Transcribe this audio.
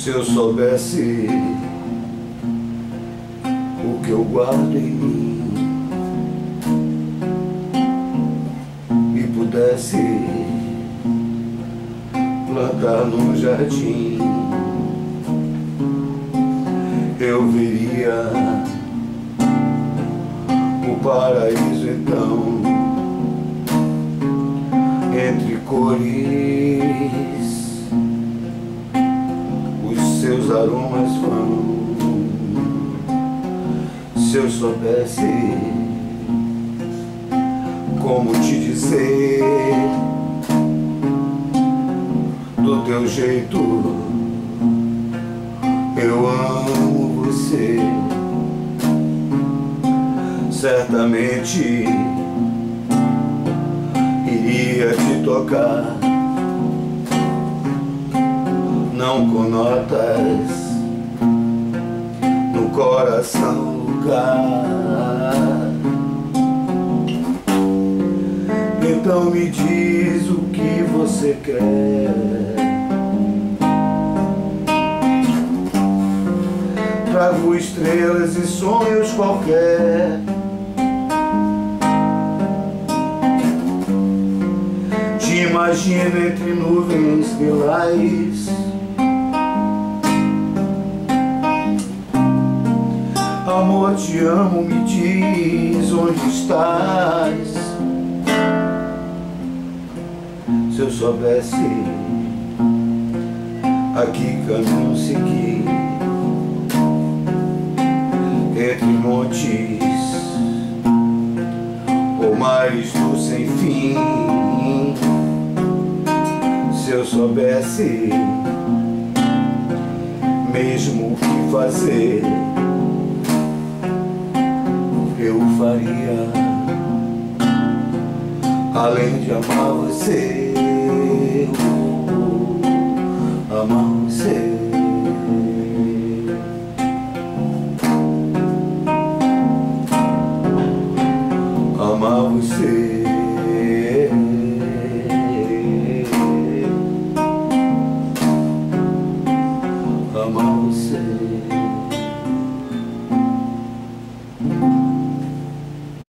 Se eu soubesse o que eu guardo em mim e pudesse plantar num jardim, eu veria o paraíso então, entre cores os seus aromas vão. Se eu soubesse como te dizer do teu jeito, eu amo você, certamente iria te tocar, não com notas, no coração lugar. Então me diz o que você quer, trago estrelas e sonhos qualquer, te imagino entre nuvens lilás. Amor, te amo, me diz onde estás. Se eu soubesse a que caminho seguir, entre montes ou mares do sem fim. Se eu soubesse mesmo o que fazer, eu faria, além de amar você, amar você. Amar você.